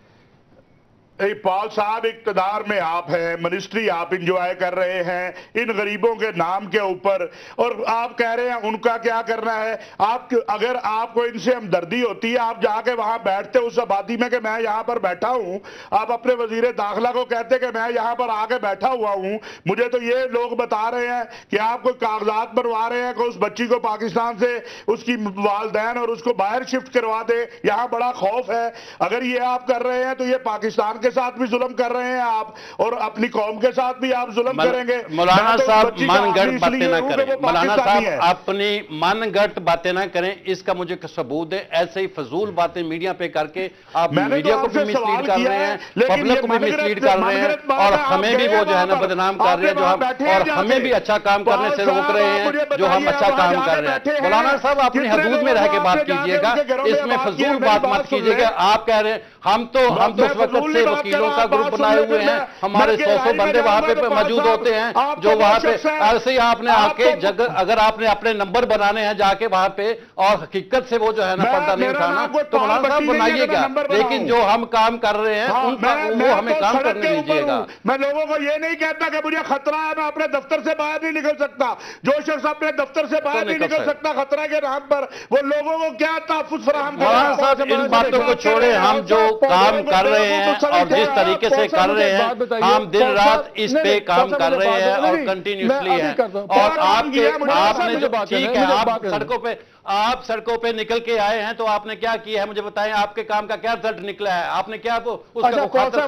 پال صاحب، اقتدار میں آپ ہیں، منسٹری آپ انجوائے کر رہے ہیں ان غریبوں کے نام کے اوپر، اور آپ کہہ رہے ہیں ان کا کیا کرنا ہے. آپ اگر آپ کو ان سے ہمدردی ہوتی ہے، آپ جا کے وہاں بیٹھتے اس آبادی میں کہ میں یہاں پر بیٹھا ہوں، آپ اپنے وزیر داخلہ کو کہتے کہ میں یہاں پر آ کے بیٹھا ہوا ہوں. مجھے تو یہ لوگ بتا رہے ہیں کہ آپ کوئی کاغذات بنوا رہے ہیں کہ اس بچی کو پاکستان سے اس کی والدین اور اس کو باہر شفٹ کروا دے. یہاں بڑا خوف ہے. اگر یہ آپ کر رہے ہیں تو یہ پاکستان کے ساتھ بھی ظلم کر رہے ہیں آپ، اور اپنی قوم کے ساتھ بھی آپ ظلم کریں گے. مولانا صاحب من گھٹ باتیں نہ کریں، مولانا صاحب اپنی من گھٹ باتیں نہ کریں. اس کا مجھے ثبوت ہے. ایسے ہی فضول باتیں میڈیا پہ کر کے آپ میڈیا کو بھی مسلیڈ کر رہے ہیں، پبلک کو بھی مسلیڈ کر رہے ہیں، اور ہمیں بھی وہ جو ہے نا بدنام کر رہے ہیں، جو ہم اور ہمیں بھی اچھا کام کرنے سے روک رہے ہیں جو ہم اچھا کام کر رہے ہیں. مولانا صاحب اپنی حدود میں رہ کے بات کیجئے گا، اس میں فضول بات مت کیجئے گا. آپ کہہ رہے ہیں ہم تو ہم تو اس وقت سے وکیلوں کا گروپ بنائے ہوئے ہیں، ہمارے سو سو بندے وہاں پہ موجود ہوتے ہیں جو وہاں پہ ایسے ہی آپ نے آ کے اگر آپ نے اپنے نمبر بنانے ہیں جا کے وہاں پہ، اور حقیقت سے وہ جو ہے نا پردہ نہیں اٹھانا، تو مولانا صاحب بنائیے گا، لیکن جو ہم کام کر رہے ہیں ان کا وہ ہمیں کام کرنے دیجیے گا. میں لوگوں کو یہ نہیں کہتا کہ مجھے خطرہ ہے میں اپنے دفتر سے باہر نہیں نکل سکتا. جو شخص اپنے دفتر سے باہر نہیں نکل سکتا خطرہ کے نام پر، وہ لوگوں کو کیا تحفظ فراہم کرے. مولانا صاحب ان باتوں کو چھوڑیں، ہم جو کام کر رہے ہیں اور جس طریقے سے کر رہے ہیں، ہم دن رات اس پہ کام کر رہے ہیں اور کنٹینیوسلی ہیں. اور آپ کے آپ نے جو ٹھیک ہے آپ سڑکوں پہ آپ سڑکوں پہ نکل کے آئے ہیں تو آپ نے کیا کیا ہے مجھے بتائیں, آپ کے کام کا کیا رزلٹ نکلا ہے, آپ نے کیا اس کا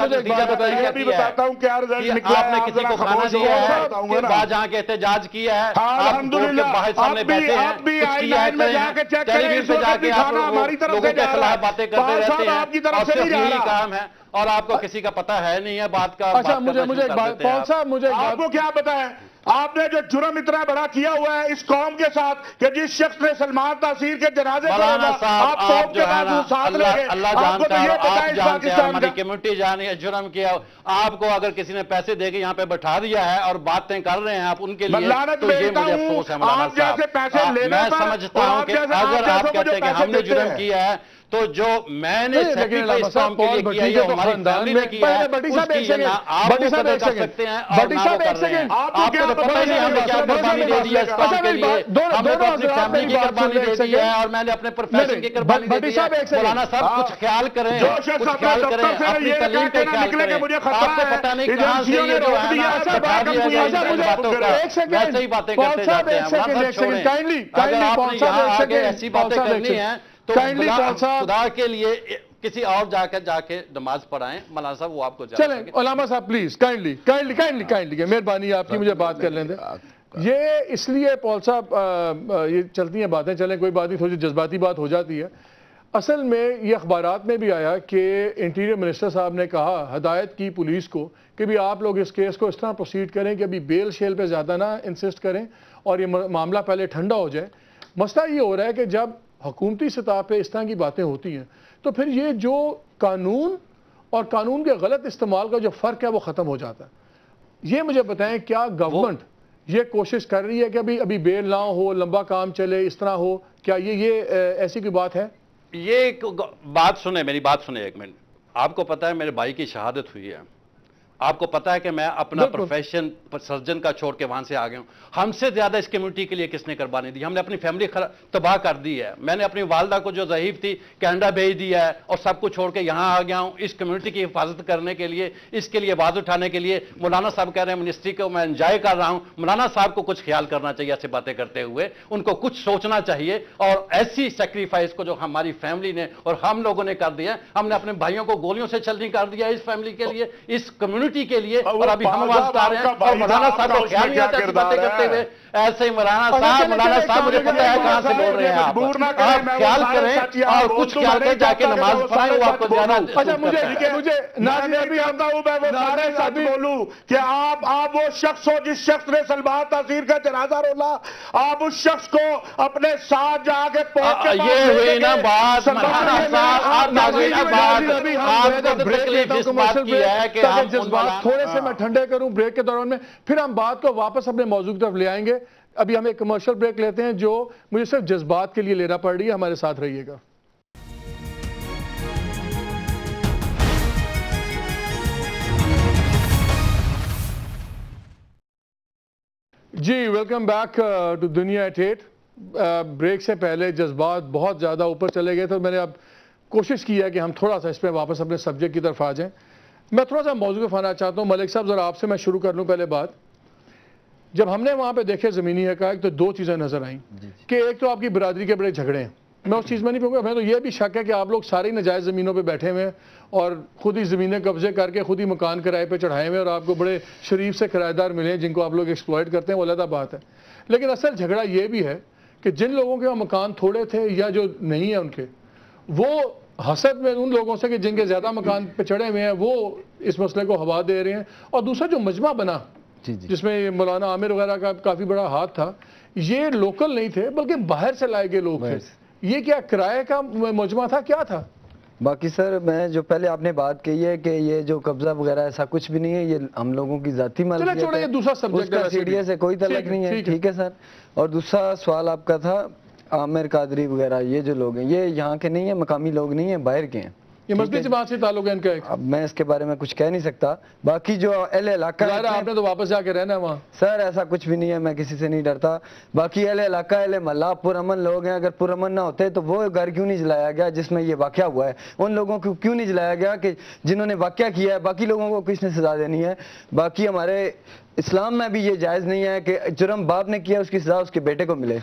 آپ نے کسی کو کھانا دیا ہے, بعد جہاں کے احتجاج کیا ہے, آپ کورٹ کے باہر سامنے بیٹھے ہیں, کچھ کیا ہے ٹیلی ویژن پہ جا کے آپ لوگوں کے خلاف باتیں کرتے رہتے ہیں, اور صرف یہی کام ہے, اور آپ کو کسی کا پتہ ہے نہیں ہے بات کا. اچھا مجھے مجھے پال صاحب مجھے آپ کو کیا پتا ہے, آپ نے جو جرم اتنا بڑا کیا ہوا ہے اس قوم کے ساتھ کہ جس شخص نے سلمان تاثیر کے جنازے کو آپ سوپ کے بعد ساتھ لے گئے, اللہ جانتا ہے, آپ جانتے ہیں, ہماری کمیونٹی جانی ہے جرم کیا. آپ کو اگر کسی نے پیسے دے کے یہاں پہ بٹھا دیا ہے اور باتیں کر رہے ہیں آپ ان کے لیے, تو یہ مجھے افسوس ہے مولانا صاحب. میں سمجھتا ہوں کہ اگر آپ کہتے ہیں کہ ہم نے جرم کیا ہے تو جو میں نے سیکریفائس قوم کے لیے کیا ہے, ہماری فیملی نے کیا ہے, اس کی یہ آپ کو قدر کر سکتے ہیں اور نہ وہ کر رہے ہیں. آپ کو تو پتہ ہی نہیں ہم نے کیا قربانی دے دی ہے اس قوم کے لیے. ہم نے تو اپنی فیملی کی قربانی دے دی ہے اور میں نے اپنے پروفیشن کی قربانی دے دی ہے. مولانا صاحب کچھ خیال کریں, کچھ خیال کریں, اپنی تعلیم پہ خیال کریں. آپ کو پتہ نہیں کہاں سے یہ جو ہے نا بٹھا دیا جائے ان باتوں کا, ویسے ہی باتیں کرتے جاتے ہیں. مولانا صاحب چھوڑیں, اگر آپ نے یہاں آگے ایسی باتیں کرنی ہیں تو خدا کے لیے کسی اور جا کے جا کے نماز پڑھائیں. مولانا صاحب وہ آپ کو چلیں, علامہ صاحب please kindly kindly kindly kindly مہربانی آپ کی مجھے بات کر لیں دیں. یہ اس لیے پال صاحب یہ چلتی ہیں باتیں, چلیں کوئی بات نہیں, تھوڑی جذباتی بات ہو جاتی ہے. اصل میں یہ اخبارات میں بھی آیا کہ انٹیریئر منسٹر صاحب نے کہا, ہدایت کی پولیس کو کہ بھی آپ لوگ اس کیس کو اس طرح پروسیڈ کریں کہ ابھی بیل شیل پہ زیادہ نہ انسسٹ کریں اور یہ معاملہ پہلے ٹھنڈا ہو جائے. مسئلہ یہ ہو رہا ہے کہ جب حکومتی سطح پہ اس طرح کی باتیں ہوتی ہیں تو پھر یہ جو قانون اور قانون کے غلط استعمال کا جو فرق ہے وہ ختم ہو جاتا ہے. یہ مجھے بتائیں کیا گورنمنٹ یہ کوشش کر رہی ہے کہ ابھی ابھی بیل نہ ہو, لمبا کام چلے, اس طرح ہو, کیا یہ یہ ایسی کوئی بات ہے؟ یہ بات سنیں, میری بات سنیں ایک منٹ. آپ کو پتہ ہے میرے بھائی کی شہادت ہوئی ہے, آپ کو پتا ہے کہ میں اپنا پروفیشن سرجن کا چھوڑ کے وہاں سے آ گیا ہوں. ہم سے زیادہ اس کمیونٹی کے لیے کس نے قربانی دی؟ ہم نے اپنی فیملی تباہ کر دی ہے. میں نے اپنی والدہ کو جو ضعیف تھی کینیڈا بھیج دیا ہے اور سب کو چھوڑ کے یہاں آ گیا ہوں اس کمیونٹی کی حفاظت کرنے کے لیے, اس کے لیے آواز اٹھانے کے لیے. مولانا صاحب کہہ رہے ہیں منسٹری کو میں انجوائے کر رہا ہوں. مولانا صاحب کو کچھ خیال کرنا چاہیے ایسی باتیں کرتے ہوئے, ان کو کچھ سوچنا چاہیے. اور ایسی سیکریفائس کو جو ہماری فیملی نے اور ہم لوگوں نے کر دیا, ہم نے اپنے بھائیوں کو گولیوں سے چھلنی کر دیا اس فیملی کے لیے, اس کمیونٹی کے لیے, اور ابھی ہم آواز آ رہے ہیں. اور مولانا صاحب کو خیال نہیں آتا ایسی باتیں کرتے ہوئے. ایسے ہی مولانا صاحب مولانا صاحب مجھے پتہ ہے کہاں سے بول رہے ہیں آپ. آپ خیال کریں اور کچھ خیال کریں, جا کے نماز پڑھائیں, وہ آپ کو زیادہ. اچھا مجھے مجھے میں بھی آتا ہوں, میں وہ سارے ساتھ بولوں کہ آپ آپ وہ شخص ہو جس شخص نے سلمان تاثیر کا جنازہ رولا, آپ اس شخص کو اپنے ساتھ جا کے پہنچ کے یہ ہوئی نا بات مولانا صاحب, آپ آگے نا بات, آپ کو تو تکلیف اس بات کی ہے کہ ہم جذبات تھوڑے سے میں ٹھنڈے کروں بریک کے دوران میں, پھر ہم بات کو واپس اپنے موضوع کی طرف لے آئیں گے. ابھی ہم ایک کمرشل بریک لیتے ہیں جو مجھے صرف جذبات کے لیے لینا پڑ رہی ہے. ہمارے ساتھ رہیے گا. جی welcome back to Dunya at eight. Break سے پہلے جذبات بہت زیادہ اوپر چلے گئے تھے, میں نے اب کوشش کی ہے کہ ہم تھوڑا سا اس پہ واپس اپنے سبجیکٹ کی طرف آ جائیں. میں تھوڑا سا موضوع پہ آنا چاہتا ہوں. ملک صاحب ذرا آپ سے میں شروع کر لوں. پہلے بات, جب ہم نے وہاں پہ دیکھے زمینی حقائق تو دو چیزیں نظر آئیں کہ ایک تو آپ کی برادری کے بڑے جھگڑے ہیں. میں اس چیز میں نہیں پہنچوں گا, میں تو یہ بھی شک ہے کہ آپ لوگ ساری نجائز زمینوں پہ بیٹھے ہوئے ہیں اور خود ہی زمینیں قبضے کر کے خود ہی مکان کرائے پہ چڑھائے ہوئے, اور آپ کو بڑے شریف سے کرایہ دار ملے ہیں جن کو آپ لوگ ایکسپلائٹ کرتے ہیں, وہ علیحدہ بات ہے. لیکن اصل جھگڑا یہ بھی ہے کہ جن لوگوں کے مکان تھوڑے تھے یا جو نہیں ہیں ان کے, وہ حسد میں ان لوگوں سے کہ جن کے زیادہ مکان پہ چڑھے ہوئے ہیں وہ اس مسئلے کو ہوا دے رہے ہیں. اور دوسرا جو مجمع بنا جس میں مولانا عامر وغیرہ کا کافی بڑا ہاتھ تھا, یہ لوکل نہیں تھے بلکہ باہر سے لائے گئے لوگ تھے. یہ کیا کرائے کا مجمع تھا, کیا تھا؟ باقی سر میں جو پہلے آپ نے بات کہی ہے کہ یہ جو قبضہ وغیرہ ایسا کچھ بھی نہیں ہے, یہ ہم لوگوں کی ذاتی ملکیت ہے, اس کا سیڈیا سے کوئی تعلق نہیں ہے. ٹھیک ہے سر. اور دوسرا سوال آپ کا تھا عامر قادری وغیرہ, یہ جو لوگ ہیں یہ یہاں کے نہیں ہیں, مقامی لوگ نہیں ہیں, باہر کے ہیں. یہ مسجد جماعت سے تعلق ہے ان کا. اب میں اس کے بارے میں کچھ کہہ نہیں سکتا. باقی جو اہل علاقہ ہے, آپ نے تو واپس جا کے رہنا ہے وہاں. سر ایسا کچھ بھی نہیں ہے, میں کسی سے نہیں ڈرتا. باقی اہل علاقہ اہل محلہ پرامن لوگ ہیں, اگر پرامن نہ ہوتے تو وہ گھر کیوں نہیں جلایا گیا جس میں یہ واقعہ ہوا ہے؟ ان لوگوں کو کیوں نہیں جلایا گیا کہ جنہوں نے واقعہ کیا ہے؟ باقی لوگوں کو کس نے سزا دینی ہے؟ باقی ہمارے اسلام میں بھی یہ جائز نہیں ہے کہ جرم باپ نے کیا اس کی سزا اس کے بیٹے کو ملے.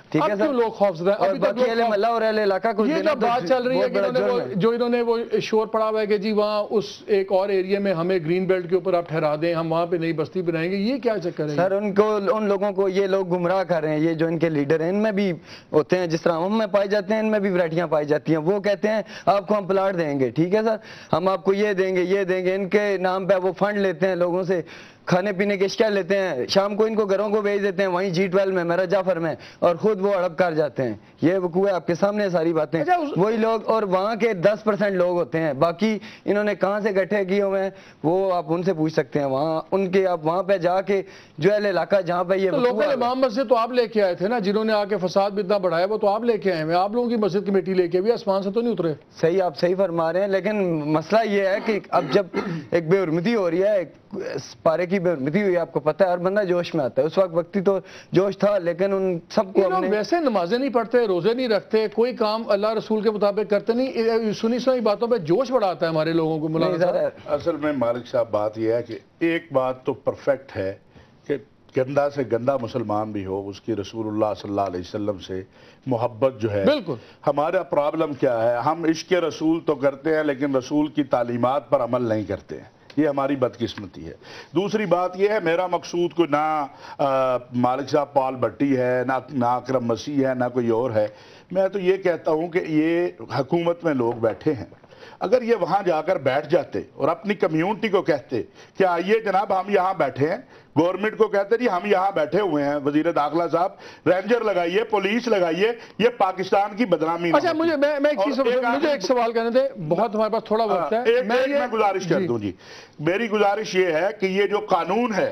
ٹھیک ہے سر لوگ خوفزدہ اور باقی اہل محلہ اور اہل علاقہ کو یہ جو بات چل رہی ہے کہ انہوں نے وہ جو انہوں نے وہ شور پڑا ہوا ہے کہ جی وہاں اس ایک اور ایریا میں ہمیں گرین بیلٹ کے اوپر آپ ٹھہرا دیں, ہم وہاں پہ نئی بستی بنائیں گے, یہ کیا چکر ہے سر؟ ان کو ان لوگوں کو یہ لوگ گمراہ کر رہے ہیں. یہ جو ان کے لیڈر ہیں ان میں بھی ہوتے ہیں, جس طرح ہم میں پائی جاتے ہیں ان میں بھی ورائٹیاں پائی جاتی ہیں. وہ کہتے ہیں آپ کو ہم پلاٹ دیں گے, ٹھیک ہے سر, ہم آپ کو یہ دیں گے یہ دیں گے, ان کے نام پہ وہ فنڈ لیتے ہیں لوگوں سے, کھانے پینے کے اشکال لیتے ہیں, شام کو ان کو گھروں کو بھیج دیتے ہیں وہیں جی ٹویلو میں میرا جعفر میں, اور خود وہ اڑپ کر جاتے ہیں. یہ وقوع ہے آپ کے سامنے ساری باتیں. وہی لوگ اور وہاں کے دس پرسینٹ لوگ ہوتے ہیں, باقی انہوں نے کہاں سے اکٹھے کیے ہوئے ہیں وہ آپ ان سے پوچھ سکتے ہیں. وہاں ان کے آپ وہاں پہ جا کے جو اہل علاقہ جہاں پہ یہ لوکل امام مسجد تو آپ لے کے آئے تھے نا, جنہوں نے آ کے فساد بھی اتنا بڑھایا وہ تو آپ لے کے آئے ہیں. آپ لوگوں کی مسجد کمیٹی لے کے بھی آسمان سے تو نہیں اترے. صحیح, آپ صحیح فرما رہے ہیں, لیکن مسئلہ یہ ہے کہ اب جب ایک بے حرمتی ہو رہی ہے, پارے کی بے حرمتی ہوئی, آپ کو پتہ ہے ہر بندہ جوش میں آتا ہے. اس وقت وقتی تو جوش تھا, لیکن ان سب کو ہم نے ویسے نمازیں نہیں پڑھتے, روزے نہیں رکھتے, کوئی کام اللہ رسول کے مطابق کرتے نہیں, سنی سنی باتوں پہ جوش بڑھاتا ہے ہمارے لوگوں کو. مولانا اصل میں مالک صاحب بات یہ ہے کہ ایک بات تو پرفیکٹ ہے کہ گندا سے گندا مسلمان بھی ہو, اس کی رسول اللہ صلی اللہ علیہ وسلم سے محبت جو ہے. بالکل. ہمارا پرابلم کیا ہے, ہم عشق رسول تو کرتے ہیں لیکن رسول کی تعلیمات پر عمل نہیں کرتے ہیں. یہ ہماری بدقسمتی ہے. دوسری بات یہ ہے, میرا مقصود کوئی نہ مالک صاحب پال بھٹی ہے, نہ اکرم مسیح ہے, نہ کوئی اور ہے. میں تو یہ کہتا ہوں کہ یہ حکومت میں لوگ بیٹھے ہیں, اگر یہ وہاں جا کر بیٹھ جاتے اور اپنی کمیونٹی کو کہتے کہ آئیے جناب ہم یہاں بیٹھے ہیں, گورنمنٹ کو کہتے جی ہم یہاں بیٹھے ہوئے ہیں, وزیر داخلہ صاحب رینجر لگائیے, پولیس لگائیے, یہ پاکستان کی بدنامی. اچھا مجھے میں ایک چیز مجھے ایک سوال کرنے دے, بہت ہمارے پاس تھوڑا وقت ہے, میں گزارش کر دوں. جی میری گزارش یہ ہے کہ یہ جو قانون ہے,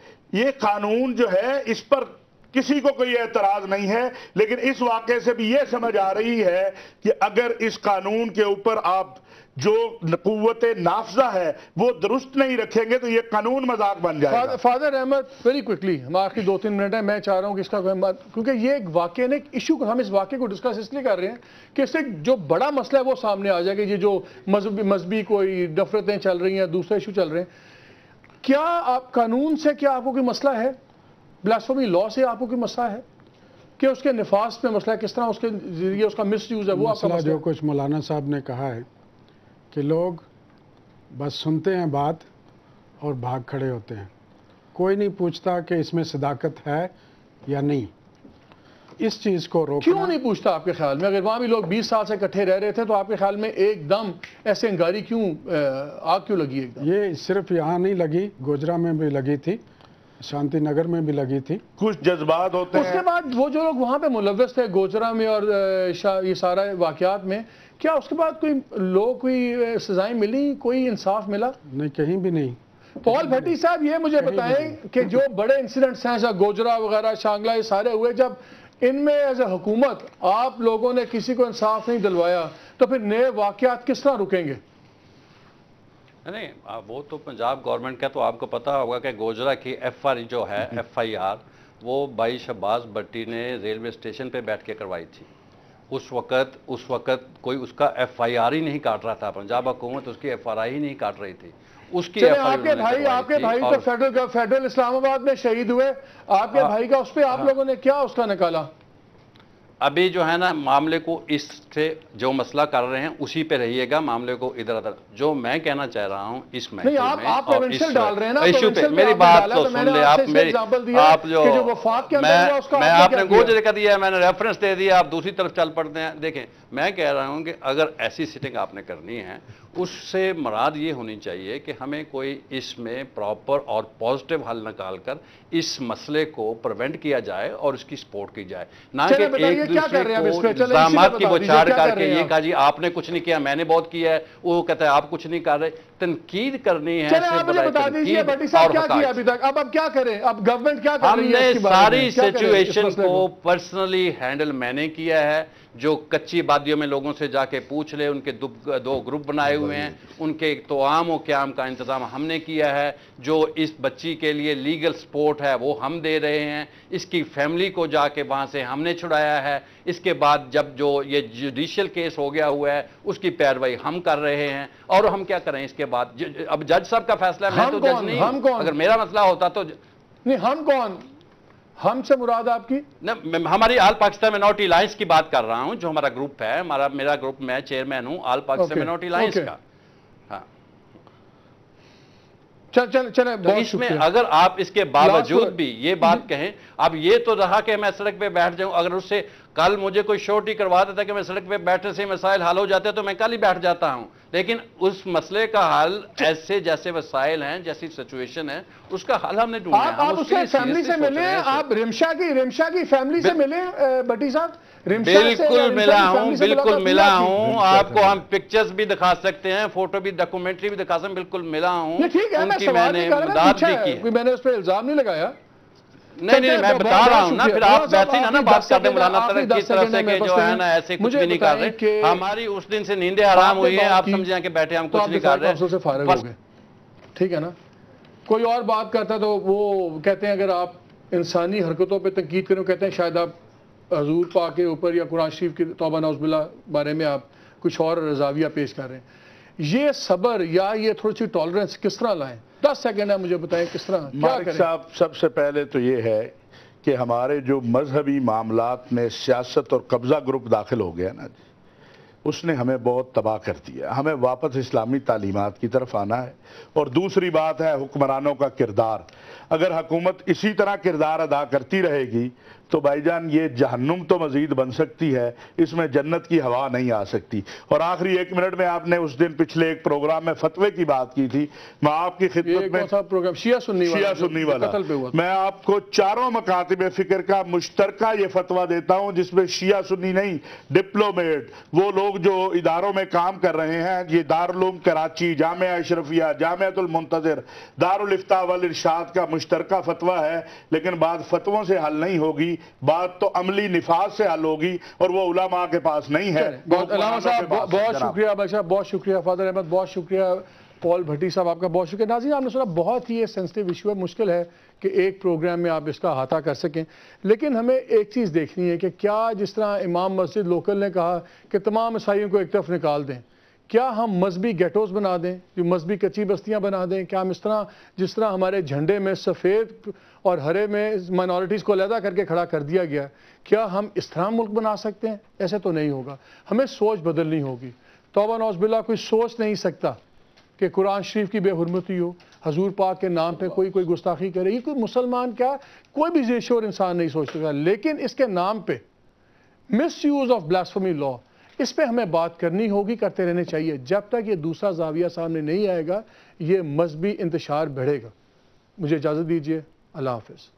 یہ قانون جو ہے اس پر کسی کو کوئی اعتراض نہیں ہے, لیکن اس واقعے سے بھی یہ سمجھ آ رہی ہے کہ اگر اس قانون کے اوپر آپ جو قوت نافذہ ہے وہ درست نہیں رکھیں گے تو یہ قانون مذاق بن جائے گا. فادر احمد ویری کوئکلی, ہم آخری دو تین منٹ ہیں, میں چاہ رہا ہوں کہ اس کا کیونکہ یہ ایک واقعہ ایک ایشو, ہم اس واقعے کو ڈسکس اس لیے کر رہے ہیں کہ اس سے جو بڑا مسئلہ ہے وہ سامنے آ جائے گا. یہ جو مذہبی مذہبی کوئی نفرتیں چل رہی ہیں, دوسرے ایشو چل رہے ہیں, کیا آپ قانون سے کیا آپ کو کوئی مسئلہ ہے, بلاسفیمی لا سے آپ کو کوئی مسئلہ ہے کہ اس کے نفاذ پہ مسئلہ ہے, کس طرح اس کے ذریعے اس کا مس یوز ہے, وہ آپ کا مسئلہ جو کچھ مولانا صاحب نے کہا ہے کہ لوگ بس سنتے ہیں بات اور بھاگ کھڑے ہوتے ہیں, کوئی نہیں پوچھتا کہ اس میں صداقت ہے یا نہیں. اس چیز کو روکنا کیوں نہیں پوچھتا آپ کے خیال میں؟ اگر وہاں بھی لوگ بیس سال سے اکٹھے رہ رہے تھے تو آپ کے خیال میں ایک دم ایسے انگاری کیوں, آگ کیوں لگی ایک دم؟ یہ صرف یہاں نہیں لگی, گوجرا میں بھی لگی تھی, شانتی نگر میں بھی لگی تھی. کچھ جذبات ہوتے ہیں. اس کے بعد وہ جو لوگ وہاں پہ ملوث تھے گوجرا میں اور یہ سارا واقعات میں, کیا اس کے بعد کوئی لوگ کوئی سزائیں ملی, کوئی انصاف ملا؟ نہیں, کہیں بھی نہیں. پال بھٹی صاحب یہ مجھے بتائیں کہ جو بڑے انسیڈنٹس ہیں جیسا گوجرا وغیرہ شانگلہ یہ سارے ہوئے, جب ان میں ایز اے حکومت آپ لوگوں نے کسی کو انصاف نہیں دلوایا تو پھر نئے واقعات کس طرح رکیں گے؟ نہیں, وہ تو پنجاب گورنمنٹ کا, تو آپ کو پتہ ہوگا کہ گوجرا کی ایف آر جو ہے ایف آئی آر وہ بائی شہباز بھٹی نے ریلوے اسٹیشن پہ بیٹھ کے کروائی تھی. اس وقت اس وقت کوئی اس کا ایف آئی آر ہی نہیں کاٹ رہا تھا, پنجاب حکومت اس کی ایف آر آئی ہی نہیں کاٹ رہی تھی. اس کی آپ کے بھائی آپ کے بھائی تو فیڈرل فیڈرل اسلام آباد میں شہید ہوئے, آپ کے بھائی کا اس پہ آپ لوگوں نے کیا اس کا نکالا؟ ابھی جو ہے نا معاملے کو اس سے جو مسئلہ کر رہے ہیں اسی پہ رہیے گا, معاملے کو ادھر ادھر. جو میں کہنا چاہ رہا ہوں اس میں ایشو پہ میری بات تو سن لے آپ, میری آپ جو میں آپ نے گوجرے کا دیا ہے, میں نے ریفرنس دے دیا, آپ دوسری طرف چل پڑتے ہیں. دیکھیں میں کہہ رہا ہوں کہ اگر ایسی سیٹنگ آپ نے کرنی ہے, اس سے مراد یہ ہونی چاہیے کہ ہمیں کوئی اس میں پراپر اور پازیٹیو حل نکال کر اس مسئلے کو پریونٹ کیا جائے اور اس کی سپورٹ کی جائے, نہ کہ ایک دوسرے کو الزامات کی بوچھاڑ کر کے یہ کہا جی آپ نے کچھ نہیں کیا, میں نے بہت کیا ہے, وہ کہتا ہے آپ کچھ نہیں کر رہے. تنقید کرنی ہے, اب اب کیا کریں, اب گورنمنٹ کیا کر رہی ہے؟ ہم نے ساری سچویشن کو پرسنلی ہینڈل میں نے کیا ہے. جو کچی بادیوں میں لوگوں سے جا کے پوچھ لے, ان کے دو گروپ بنائے ہوئے ہیں, ان کے توام و قیام کا انتظام ہم نے کیا ہے. جو اس بچی کے لیے لیگل سپورٹ ہے وہ ہم دے رہے ہیں, اس کی فیملی کو جا کے وہاں سے ہم نے چھڑایا ہے. اس کے بعد جب جو یہ جوڈیشل کیس ہو گیا ہوا ہے اس کی پیروائی ہم کر رہے ہیں. اور ہم کیا کریں اس کے بعد؟ اب جج صاحب کا فیصلہ ہے, میں تو جج نہیں ہوں. اگر میرا مسئلہ ہوتا تو نہیں, ہم کون ہم سے مراد آپ کی ہماری آل پاکستان منورٹی الائنس کی بات کر رہا ہوں، جو ہمارا گروپ ہے، ہمارا میرا گروپ، میں چیئرمین ہوں آل پاکستان منورٹی الائنس کا. ہاں چل چل چلیں تو اس میں اگر آپ اس کے باوجود بھی یہ بات کہیں، اب یہ تو رہا کہ میں سڑک پہ بیٹھ جاؤں، اگر اس سے کل مجھے کوئی شورٹی کروا دیتا کہ میں سڑک پہ بیٹھنے سے مسائل حل ہو جاتے ہیں تو میں کل ہی بیٹھ جاتا ہوں، لیکن اس مسئلے کا حل ایسے جیسے وسائل ہیں، جیسی سچویشن ہے، اس کا حل ہم نے ڈھونڈا ہے. آپ اس کے فیملی سے ملیں، آپ رمشا کی رمشا کی فیملی سے ملیں بٹی صاحب. بالکل ملا ہوں، بالکل ملا ہوں، آپ کو ہم پکچرز بھی دکھا سکتے ہیں، فوٹو بھی، ڈاکومنٹری بھی دکھا سکتے ہیں، بالکل ملا ہوں. ٹھیک ہے، میں سوال نہیں کر رہا، پوچھا ہے، میں نے اس پہ الزام نہیں لگایا. نہیں نہیں میں بتا رہا ہوں نا، پھر آپ ویسے نا بات کرتے مولانا طرف کی طرف سے کہ جو ہے نا ایسے کچھ بھی نہیں کر رہے. ہماری اس دن سے نیندیں حرام ہوئی ہیں، آپ سمجھیں کہ بیٹھے ہم کچھ نہیں کر رہے. سے فارغ ہو گئے، ٹھیک ہے نا. کوئی اور بات کرتا تو وہ کہتے ہیں اگر آپ انسانی حرکتوں پہ تنقید کریں، کہتے ہیں شاید آپ حضور پاک کے اوپر یا قرآن شریف کی توبہ نعوذ باللہ بارے میں آپ کچھ اور رضاویہ پیش کر رہے ہیں. یہ صبر یا یہ تھوڑی سی ٹالرنس کس طرح لائیں؟ دس سیکنڈ ہے، مجھے بتائیں کس طرح. مالک صاحب، سب سے پہلے تو یہ ہے کہ ہمارے جو مذہبی معاملات میں سیاست اور قبضہ گروپ داخل ہو گیا نا جی، اس نے ہمیں بہت تباہ کر دیا. ہمیں واپس اسلامی تعلیمات کی طرف آنا ہے. اور دوسری بات ہے حکمرانوں کا کردار. اگر حکومت اسی طرح کردار ادا کرتی رہے گی تو بھائی جان یہ جہنم تو مزید بن سکتی ہے، اس میں جنت کی ہوا نہیں آ سکتی. اور آخری ایک منٹ میں آپ نے اس دن پچھلے ایک پروگرام میں فتوے کی بات کی تھی، میں آپ کی خدمت میں پروگرام شیعہ سنی شیعہ سنی والا میں آپ کو چاروں مکاتب فکر کا مشترکہ یہ فتویٰ دیتا ہوں، جس میں شیعہ سنی نہیں، ڈپلومیٹ، وہ لوگ جو اداروں میں کام کر رہے ہیں، یہ دارالعلوم کراچی، جامعہ اشرفیہ، جامعۃ المنتظر، دارالفتاء والارشاد کا مشترکہ فتویٰ ہے. لیکن بعض فتووں سے حل نہیں ہوگی، بات تو عملی نفاذ سے حل ہوگی، اور وہ علماء کے پاس نہیں ہے. علامہ صاحب بہت شکریہ، بادشاہ بہت شکریہ، فادر احمد بہت شکریہ، پال بھٹی صاحب آپ کا بہت شکریہ. ناظرین آپ نے سنا بہت ہی یہ سینسٹیو ایشو ہے، مشکل ہے کہ ایک پروگرام میں آپ اس کا احاطہ کر سکیں. لیکن ہمیں ایک چیز دیکھنی ہے کہ کیا جس طرح امام مسجد لوکل نے کہا کہ تمام عیسائیوں کو ایک طرف نکال دیں، کیا ہم مذہبی گیٹوز بنا دیں، جو مذہبی کچی بستیاں بنا دیں؟ کیا ہم اس طرح جس طرح ہمارے جھنڈے میں سفید اور ہرے میں مائنورٹیز کو علیحدہ کر کے کھڑا کر دیا گیا، کیا ہم اس طرح ملک بنا سکتے ہیں؟ ایسے تو نہیں ہوگا، ہمیں سوچ بدلنی ہوگی. توبہ نعوذ باللہ کوئی سوچ نہیں سکتا کہ قرآن شریف کی بے حرمتی ہو، حضور پاک کے نام پہ کوئی کوئی گستاخی کرے. یہ کوئی مسلمان کیا کوئی بھی ذی شعور انسان نہیں سوچ سکتا. لیکن اس کے نام پہ misuse of blasphemy law, اس پہ ہمیں بات کرنی ہوگی، کرتے رہنے چاہیے. جب تک یہ دوسرا زاویہ سامنے نہیں آئے گا یہ مذہبی انتشار بڑھے گا. مجھے اجازت دیجیے، اللہ حافظ.